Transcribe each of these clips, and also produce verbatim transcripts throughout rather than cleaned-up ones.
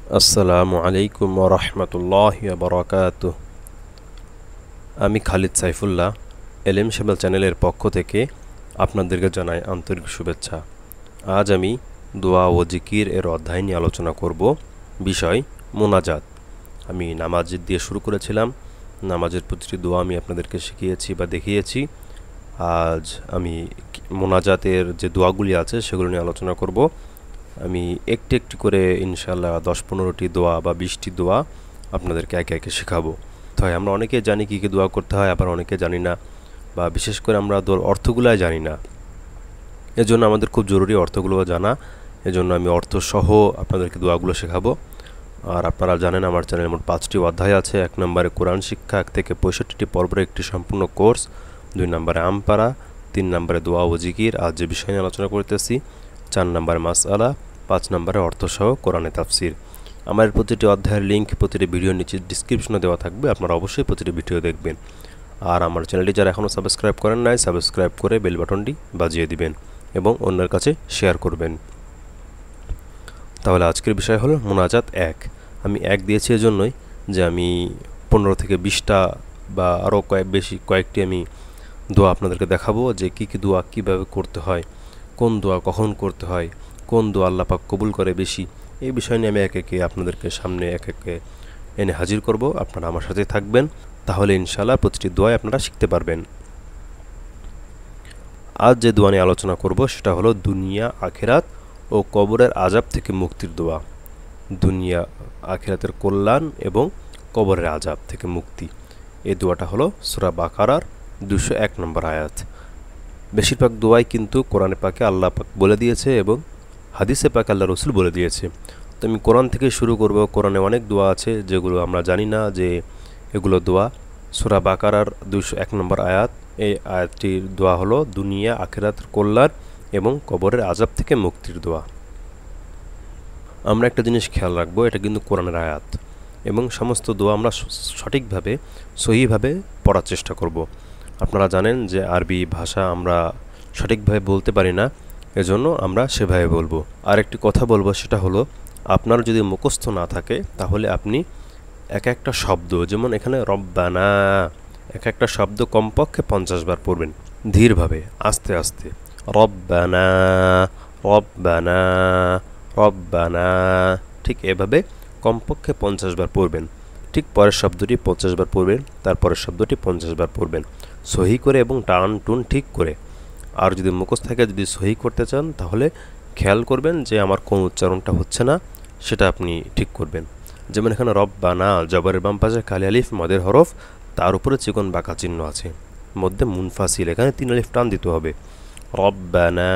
আসসালামু আলাইকুম ওয়া রাহমাতুল্লাহি ওয়া বারাকাতুহু। আমি খালিদ সাইফুল্লাহ এলএম সেবা চ্যানেলের পক্ষ থেকে আপনাদেরকে জানাই আন্তরিক শুভেচ্ছা। আজ আমি দোয়া ও জিকির এর অধ্যায় নিয়ে আলোচনা করব। বিষয় মুনাজাত। আমি নামাজের দিয়ে শুরু করেছিলাম। নামাজের প্রতিটি দোয়া আমি আপনাদেরকে শিখিয়েছি বা দেখিয়েছি। আজ আমি মুনাজাতের যে দোয়াগুলি আছে সেগুলো নিয়ে আলোচনা করব। আমি একটি একটি করে ইনশাআল্লাহ দশ পনেরোটি দোয়া বা বিশটি দোয়া আপনাদেরকে একে একে শেখাবো। তাই আমরা অনেকে জানি কী কী দোয়া করতে হয়, আবার অনেকে জানি না, বা বিশেষ করে আমরা দোয়ার অর্থগুলাই জানি না। এজন্য আমাদের খুব জরুরি অর্থগুলো জানা। এজন্য আমি অর্থসহ আপনাদেরকে দোয়াগুলো শেখাবো। আর আপনারা জানেন আমার চ্যানেলে মোট পাঁচটি অধ্যায় আছে। এক নম্বরে কোরআন শিক্ষা, এক থেকে পঁয়ষট্টিটি পর্বের একটি সম্পূর্ণ কোর্স। দুই নম্বরে আমপাড়া, তিন নম্বরে দোয়া ও জিকির, আজ যে বিষয় নিয়ে আলোচনা করতেছি। চার নম্বরে মাসআলা, পাঁচ নম্বরে অর্থসহ কোরআনে তাফসির। আমার প্রতিটি অধ্যায়ের লিঙ্ক প্রতিটি ভিডিওর নিচে ডিসক্রিপশনে দেওয়া থাকবে, আপনারা অবশ্যই প্রতিটি ভিডিও দেখবেন। আর আমার চ্যানেলটি যারা এখনও সাবস্ক্রাইব করেন নাই, সাবস্ক্রাইব করে বেল বাটনটি বাজিয়ে দিবেন এবং অন্যের কাছে শেয়ার করবেন। তাহলে আজকের বিষয় হলো মুনাজাত এক। আমি এক দিয়েছি এজন্যই যে আমি পনেরো থেকে বিশটা বা আরও কয়েক বেশি কয়েকটি আমি দোয়া আপনাদেরকে দেখাবো, যে কী কী দোয়া কীভাবে করতে হয়, কোন দোয়া কখন করতে হয়, কোন দোয়া আল্লাহ পাক কবুল করে বেশি। এই বিষয় নিয়ে আমি এক একে আপনাদেরকে সামনে এক একে এনে হাজির করব। আপনারা আমার সাথে থাকবেন, তাহলে ইনশাআল্লাহ প্রতিটি দোয়াই আপনারা শিখতে পারবেন। আজ যে দোয়া নিয়ে আলোচনা করব সেটা হলো দুনিয়া আখিরাত ও কবরের আযাব থেকে মুক্তির দোয়া। দুনিয়া আখিরাতের কল্যাণ এবং কবরের আযাব থেকে মুক্তি। এই দোয়াটা হলো সূরা বাকারার দুশো এক নম্বর আয়াত। বেশিরভাগ দোয়াই কিন্তু কোরআনে পাকে আল্লাহ পাক বলে দিয়েছে এবং হাদিসে পাকে আল্লাহ রসুল বলে দিয়েছে। তো আমি কোরআন থেকে শুরু করব। কোরআনে অনেক দোয়া আছে যেগুলো আমরা জানি না যে এগুলো দোয়া। সূরা বাকারার দুশো এক নম্বর আয়াত, এই আয়াতটির দোয়া হলো দুনিয়া আখিরাতের কল্যাণ এবং কবরের আযাব থেকে মুক্তির দোয়া। আমরা একটা জিনিস খেয়াল রাখবো, এটা কিন্তু কোরআনের আয়াত এবং সমস্ত দোয়া আমরা সঠিকভাবে সহিভাবে পড়ার চেষ্টা করব। আপনারা জানেন যে আরবি ভাষা আমরা সঠিকভাবে বলতে পারি না, এজন্য আমরা সেভাবে বলবো। আর একটি কথা বলবো, সেটা হলো আপনার যদি মুখস্থ না থাকে তাহলে আপনি এক একটা শব্দ, যেমন এখানে রব্বানা, এক একটা শব্দ কমপক্ষে পঞ্চাশ বার পড়বেন ধীরভাবে, আস্তে আস্তে। রব্বানা রব্বানা রব্বানা, ঠিক এভাবে কমপক্ষে পঞ্চাশ বার পড়বেন। ঠিক পরের শব্দটি পঞ্চাশ বার পড়বেন, তারপরের শব্দটি পঞ্চাশ বার পড়বেন, সহি করে এবং টান টুন ঠিক করে। আর যদি মুখস্থ থাকে, যদি সহি করতে চান তাহলে খেয়াল করবেন যে আমার কোন উচ্চারণটা হচ্ছে না, সেটা আপনি ঠিক করবেন। যেমন এখানে রব্বানা, জবরের বাম পাশে খালি আলিফ মদের হরফ, তার উপরে চিকন বাঁকা চিহ্ন আছে, মধ্যে মুনফাসিল, এখানে তিন আলিফ টান দিতে হবে। রব্বানা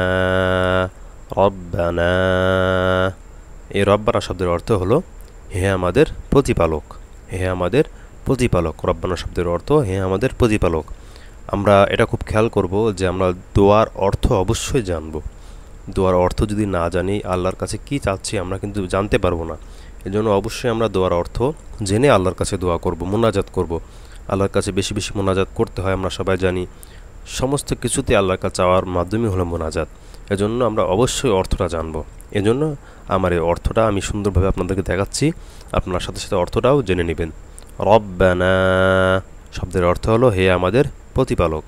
রব্বানা। এই রব্বানা শব্দের অর্থ হলো হে আমাদের প্রতিপালক, হে আমাদের প্রতিপালক। রব্বানা শব্দের অর্থ হে আমাদের প্রতিপালক। আমরা এটা খুব খেয়াল করব যে আমরা দোয়ার অর্থ অবশ্যই জানব। দোয়ার অর্থ যদি না জানি, আল্লাহর কাছে কি চাচ্ছি আমরা কিন্তু জানতে পারবো না। এজন্য অবশ্যই আমরা দোয়ার অর্থ জেনে আল্লাহর কাছে দোয়া করব, মুনাজাত করব। আল্লাহর কাছে বেশি বেশি মুনাজাত করতে হয়, আমরা সবাই জানি। সমস্ত কিছুতে আল্লাহর কাছে চাওয়ার মাধ্যমই হলো মুনাজাত। এজন্য আমরা অবশ্যই অর্থটা জানব। এজন্য আমার এই অর্থটা আমি সুন্দরভাবে আপনাদেরকে দেখাচ্ছি, আপনার সাথে সাথে অর্থটাও জেনে নেবেন। রব্বানা শব্দের অর্থ হলো হে আমাদের প্রতিপালক।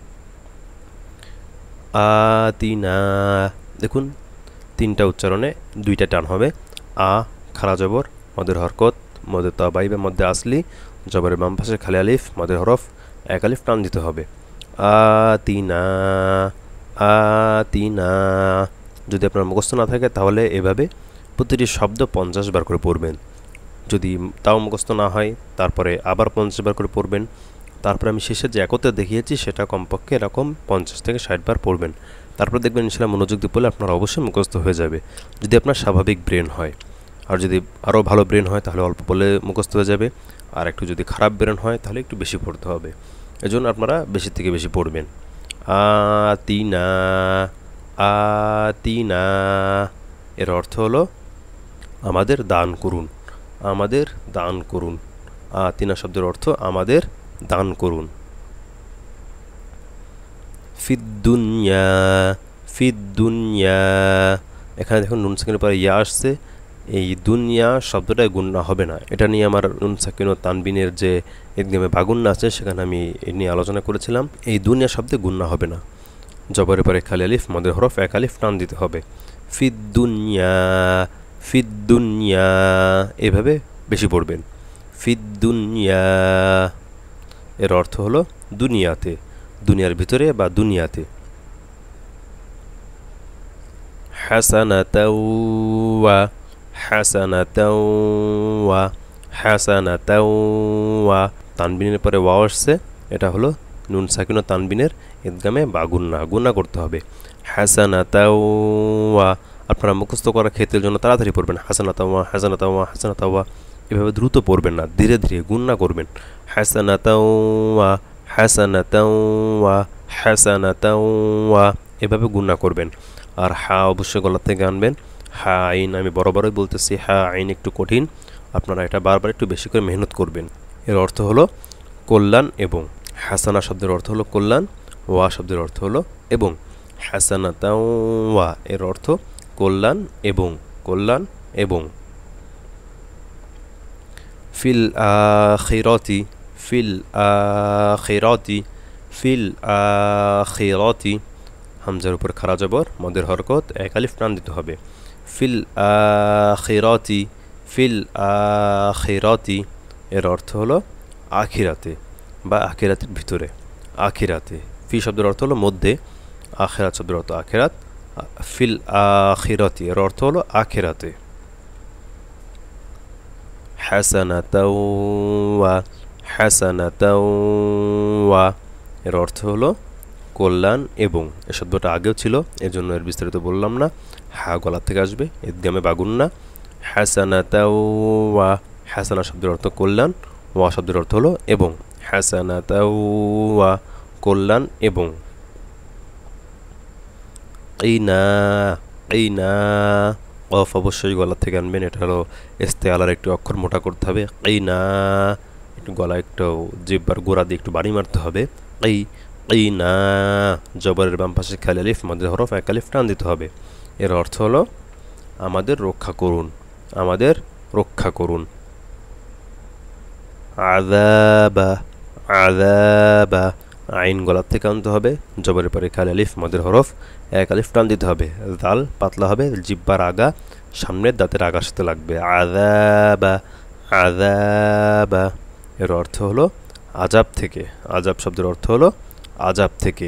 আতিনা, দেখুন তিনটা উচ্চারণে দুইটা টান হবে। আ খারা জবর, মদের হরকত, মদের তাবাইবে মধ্যে আসলি, জবরের বাম পাশে খালি আলিফ মদের হরফ, এক আলিফ টান দিতে হবে। আতিনা আতিনা। যদি আপনার মুখস্থ না থাকে তাহলে এভাবে প্রতিটি শব্দ পঞ্চাশ বার করে পড়বেন। যদি তাও মুখস্থ না হয় তারপরে আবার পঞ্চাশ বার করে পড়বেন। তারপরে আমি শেষে যে একত্রে দেখিয়েছি সেটা কমপক্ষে এরকম পঞ্চাশ থেকে ষাট বার পড়বেন। তারপর দেখবেন ইনশাআল্লাহ মনোযোগ দিয়ে পড়লে আপনার অবশ্যই মুখস্থ হয়ে যাবে, যদি আপনার স্বাভাবিক ব্রেন হয়। আর যদি আরও ভালো ব্রেন হয় তাহলে অল্প পড়লে মুখস্থ হয়ে যাবে। আর একটু যদি খারাপ ব্রেন হয় তাহলে একটু বেশি পড়তে হবে। এজন্য আপনারা বেশি থেকে বেশি পড়বেন। আতিনা আতিনা এর অর্থ হলো আমাদের দান করুন, আমাদের দান করুন। আতিনা শব্দের অর্থ আমাদের দান করুন। ফিদ্দুনিয়া ফিদ্দুনিয়া, এখানে দেখুন নুন সেকেন্ডের পরে ইয়া আসছে, এই দুনিয়া শব্দটায় গুণনা হবে না। এটা নিয়ে আমার নুন সাকিন ও তানবিনের যে ইদগামে বাগুন্না আছে সেখানে আমি এ নিয়ে আলোচনা করেছিলাম। এই দুনিয়া শব্দে গুণনা হবে না। জবরের পরে খালি আলিফ মদের হরফ এক আলিফ টান দিতে হবে। ফিদ দুনিয়া, ফিদ দুনিয়া এভাবে বেশি পড়বেন। ফিদ দুনিয়া এর অর্থ হলো দুনিয়াতে, দুনিয়ার ভিতরে বা দুনিয়াতে। হাসানাতাও ওয়া, হাসানাতাও ওয়া, হাসানাতাও ওয়া। তানবিনের পরে ওয়া আসছে, এটা হলো নুন সাকিন ও তানবিনের ইদগামে বা গুন্না, গুন্না করতে হবে। হাসানাতাও ওয়া। আপনারা মুখস্থ করার ক্ষেত্রের জন্য তাড়াতাড়ি পড়বেন। হাসানাতাও ওয়া, হাসানাতাও ওয়া, হাসানাতাও ওয়া। এভাবে দ্রুত পড়বেন না, ধীরে ধীরে গুন্না করবেন। হাসানাতাও ওয়া, হাসানাতাও ওয়া, হাসানাতাও ওয়া এভাবে গুন্না করবেন। আর হা অবশ্যই গলা থেকে আনবেন। হা আইন আমি বরাবরই বলতেছি, হা আইন একটু কঠিন, আপনারা এটা বারবার একটু বেশি করে মেহনত করবেন। এর অর্থ হলো কল্যাণ এবং। হাসানা শব্দের অর্থ হলো কল্যাণ, ওয়া শব্দের অর্থ হলো এবং। হাসানাতাও ওয়া এর অর্থ কল্যাণ এবং, কল্যাণ এবং। ফিল আখিরাতি, ফিল আখিরাতি, ফিল আখিরাতি হামজার উপর খাড়া জবর মদের হরকত এক আলিফ টান দিতে হবে। ফিল আখিরাতি, ফিল আখিরাতি এর অর্থ হলো আখিরাতে বা আখিরাতের ভিতরে, আখিরাতে। ফি শব্দের অর্থ হলো মধ্যে, আখিরাত শব্দের অর্থ আখিরাত। ফিল আখিরাতি এর অর্থ হলো আখিরাতে। হাসানাতাও ওয়া, হাসানাতাও ওয়া এর অর্থ হলো কল্যাণ এবং। এ শব্দটা আগেও ছিল, এজন্য এর বিস্তারিত বললাম না। হা গলা থেকে আসবে, ইদগামে বাগুন্না। হাসানাতাও ওয়া, হাসানা শব্দের অর্থ কল্যাণ, ওয়া শব্দের অর্থ হলো এবং। হাসানাতাও ওয়া কল্যাণ এবং। কিনা, কিনা কফ অবশ্যই গলা থেকে আনবেন, এটা হলো ইস্তেআলার একটু অক্ষর মোটা করতে হবে। কিনা একটু গলা একটু জিহ্বার গোড়া দিয়ে একটু বাড়ি মারতে হবে। কি, কিনা জবরের বাম পাশে খালি আলিফ মদের হরফ এক আলিফ টান দিতে হবে। এর অর্থ হলো আমাদের রক্ষা করুন, আমাদের রক্ষা করুন। আযাবা, আযাবা আইন গলার থেকে আনতে হবে, জবরের পরে খালি আলিফ মদের হরফ এক আলিফ টান দিতে হবে। দাল পাতলা হবে, জিব্বার আগা সামনের দাঁতের আগার সাথে লাগবে। আযাবা, আযাবা এর অর্থ হলো আযাব থেকে, আযাব শব্দের অর্থ হলো আযাব থেকে।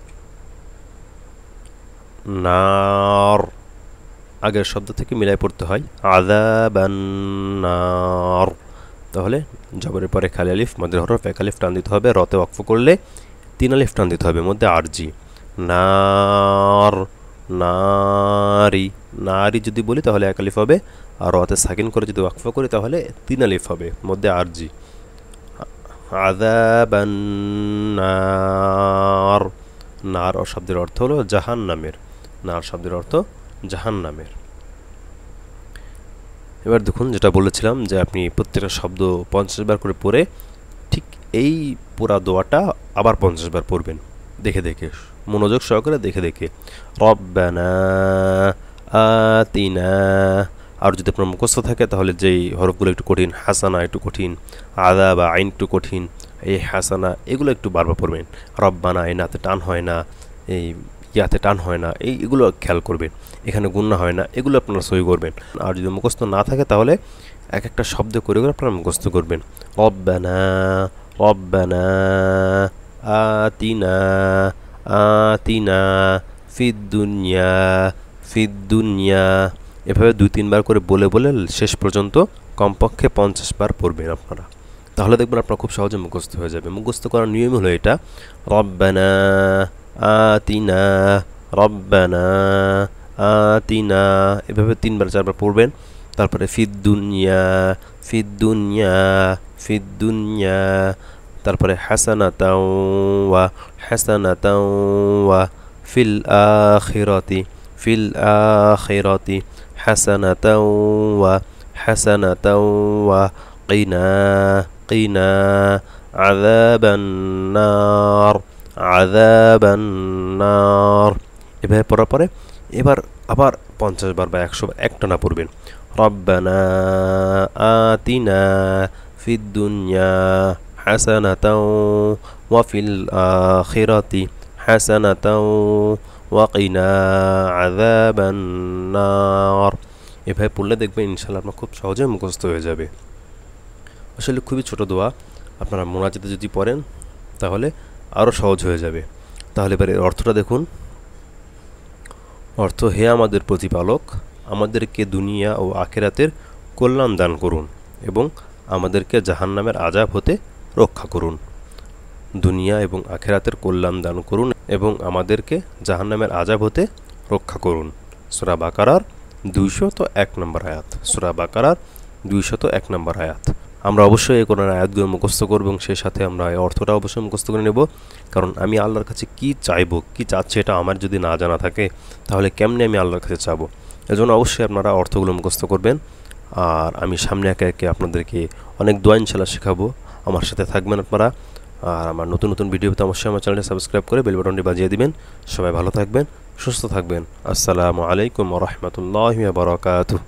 নার আগের শব্দ থেকে মিলাই পড়তে হয়, আযাবান নার। তাহলে জবরের পরে খালি আলিফ মদের হরফ এক আলিফ টান দিতে হবে, রতে ওয়াকফ করলে তিন আলিফ টান দিতে হবে, মধ্যে আরজি। নার, নারি, নারি যদি বলি তাহলে এক আলিফ হবে, আর রতে সাকিন করে যদি ওয়াকফ করি তাহলে তিন আলিফ হবে, মধ্যে আরজি। আযাবান নার, নার শব্দের অর্থ হলো জাহান্নামের, নার শব্দের অর্থ জাহান্নামের। এবার দেখুন যেটা বলেছিলাম যে আপনি প্রত্যেকটা শব্দ পঞ্চাশ বার করে পড়ে ঠিক এই পুরা দোয়াটা আবার পঞ্চাশ বার পড়বেন, দেখে দেখে, মনোযোগ সহকারে দেখে দেখে। রব্বানা আতিনা, আর যদি আপনার মুখস্থ থাকে তাহলে যেই হরফগুলো একটু কঠিন, হাসানা একটু কঠিন, আদা বা আইন একটু কঠিন, এই হাসানা এগুলো একটু বারবার পড়বেন। রব্বানা এই নাতে টান হয় না, এই ইয়াতে টান হয় না, এই এগুলো খেয়াল করবেন। এখানে গুণনা হয় না, এগুলো আপনারা সই করবেন। আর যদি মুখস্থ না থাকে তাহলে এক একটা শব্দ করে করে আপনারা মুখস্থ করবেন। রব্বানা, রব্বানা আতিনা, আতিনা ফিদ দুনিয়া, ফিদ দুনিয়া এভাবে দুই তিনবার করে বলে বলে শেষ পর্যন্ত কমপক্ষে পঞ্চাশ বার পড়বেন আপনারা, তাহলে দেখবেন আপনার খুব সহজে মুখস্থ হয়ে যাবে। মুখস্থ করার নিয়ম হলো এটা, রব্বানা আতিনা, রব্বানা আতিনা এভাবে তিনবার চারবার পড়বেন। তারপরে ফিদ দুনিয়া, ফিদ দুনিয়া, ফিদ দুনিয়া, তারপরে হাসানাতাও ওয়া, হাসানাতাও ওয়া, ফিল আখিরাতি, ফিল আখিরাতি, হাসানাতাও ওয়া, হাসানাতাও ওয়া, কিনা, কিনা আযাবান নার, আযাবান নার এভাবে পড়ার পরে এবার আবার পঞ্চাশ বার বা একশো বার একটানা পড়বেন। রাব্বানা আতিনা ফিদ দুনিয়া হাসানাতাও ওয়া ফিল আখিরাতি হাসানাতাও ওয়া কিনা আযাবান নার। এভাবে পড়লে দেখবেন ইনশাআল্লাহ আপনার খুব সহজে মুখস্থ হয়ে যাবে। আসলে খুবই ছোট দোয়া, আপনারা মুনাজাতে যদি পড়েন তাহলে আরও সহজ হয়ে যাবে। তাহলে এবার এর অর্থটা দেখুন। অর্থ: হে আমাদের প্রতিপালক, আমাদেরকে দুনিয়া ও আখিরাতের কল্যাণ দান করুন এবং আমাদেরকে জাহান্নামের আযাব হতে রক্ষা করুন। দুনিয়া এবং আখিরাতের কল্যাণ দান করুন এবং আমাদেরকে জাহান্নামের আযাব হতে রক্ষা করুন। সূরা বাকারার দুইশত এক নম্বর আয়াত। সূরা বাকারার দুইশত এক নম্বর আয়াত। আমরা অবশ্যই এই কোরআনের আয়াতগুলো মুখস্থ করব এবং সেই সাথে আমরা এই অর্থটা অবশ্যই মুখস্থ করে নেব, কারণ আমি আল্লাহর কাছে কি চাইবো, কি চাচ্ছি এটা আমার যদি না জানা থাকে তাহলে কেমনে আমি আল্লাহর কাছে চাবো। এজন্য অবশ্যই আপনারা অর্থগুলো মুখস্থ করবেন। আর আমি সামনে একে একে আপনাদেরকে অনেক দোয়া ইনশাআল্লাহ শেখাবো। আমার সাথে থাকবেন আপনারা। আর আমার নতুন নতুন ভিডিও পেতে অবশ্যই আমার চ্যানেলটি সাবস্ক্রাইব করে বেল বাটনটি বাজিয়ে দিবেন। সবাই ভালো থাকবেন, সুস্থ থাকবেন। আসসালামু আলাইকুম ওয়া রাহমাতুল্লাহি ওয়া বারাকাতুহু।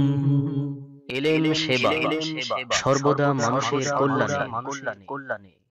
এলেম সেবা, সর্বদা মানুষের কল্যাণে।